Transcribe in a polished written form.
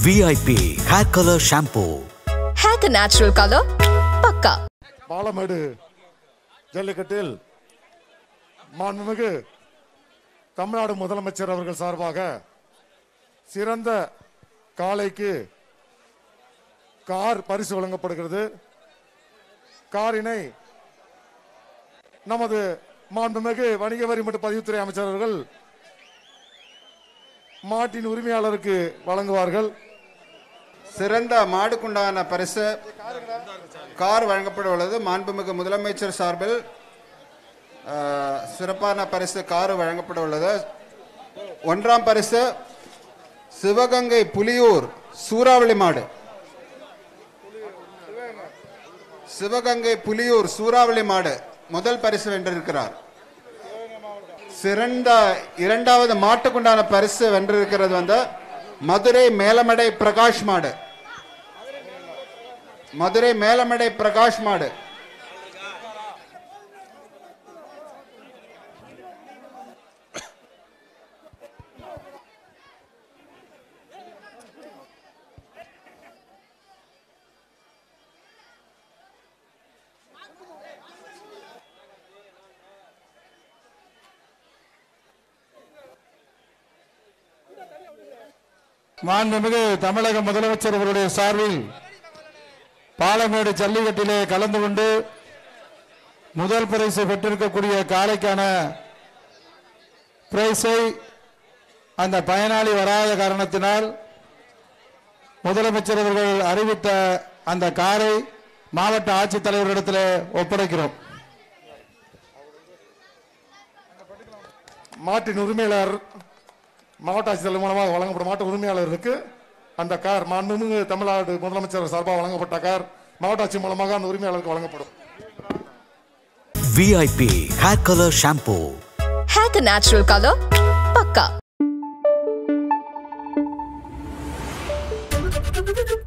VIP hair color shampoo. Hair ka natural color, pakka. Palamedu Jallikkattil மாண்புமிகு தமிழ்நாடு முதலமைச்சர் அவர்கள் சார்பாக சிறந்த காளைக்கு கார் பரிசு வழங்கப்படுகிறது. காரினை நமது மாண்புமிகு வணிக வரி மற்றும் பதிவுத்துறை அமைச்சர் அவர்கள் மாட்டின் உரிமையாளருக்கு வழங்குவார்கள். சிறந்த மாடுக்குண்டான பரிசு கார் வழங்கப்பட உள்ளது. மாண்புமிகு முதலமைச்சர் சார்பில் சிறப்பான பரிசு கார் வழங்கப்பட உள்ளது. ஒன்றாம் பரிசு சிவகங்கை புலியூர் சூறாவளி மாடு. சிவகங்கை புலியூர் சூறாவளி மாடு முதல் பரிசு வென்றிருக்கிறார். சிறந்த இரண்டாவது மாட்டுக்குண்டான பரிசு வென்றிருக்கிறது வந்து மதுரை மேலமடை பிரகாஷ் மாடு. மதுரை மேலமடை பிரகாஷ் மாடு. மாண்புமிகு தமிழக முதலமைச்சர் அவருடைய சார்பில் பாலமேடு ஜல்லிக்கட்டிலே கலந்து கொண்டு முதல் பரிசு பெற்றிருக்கக்கூடிய காளைக்கான பிரைஸை அந்த பயனாளி வராத காரணத்தினால் முதலமைச்சர் அவர்கள் அறிவித்த அந்த காரை மாவட்ட ஆட்சித்தலைவரிடத்தில் ஒப்படைக்கிறோம். மாட்டின் உரிமையாளர் மாவட்ட ஆட்சித்தலைவர் மூலமாக வழங்கப்படும் மாட்டு உரிமையாளருக்கு அந்த கார் மாண்புமிகு தமிழ்நாடு முதலமைச்சர் சார்பாக வழங்கப்பட்ட கார் மாவட்ட ஆட்சி மூலமாக அந்த உரிமையாளருக்கு வழங்கப்படும். VIP hair color shampoo. Hair ka natural color, pakka.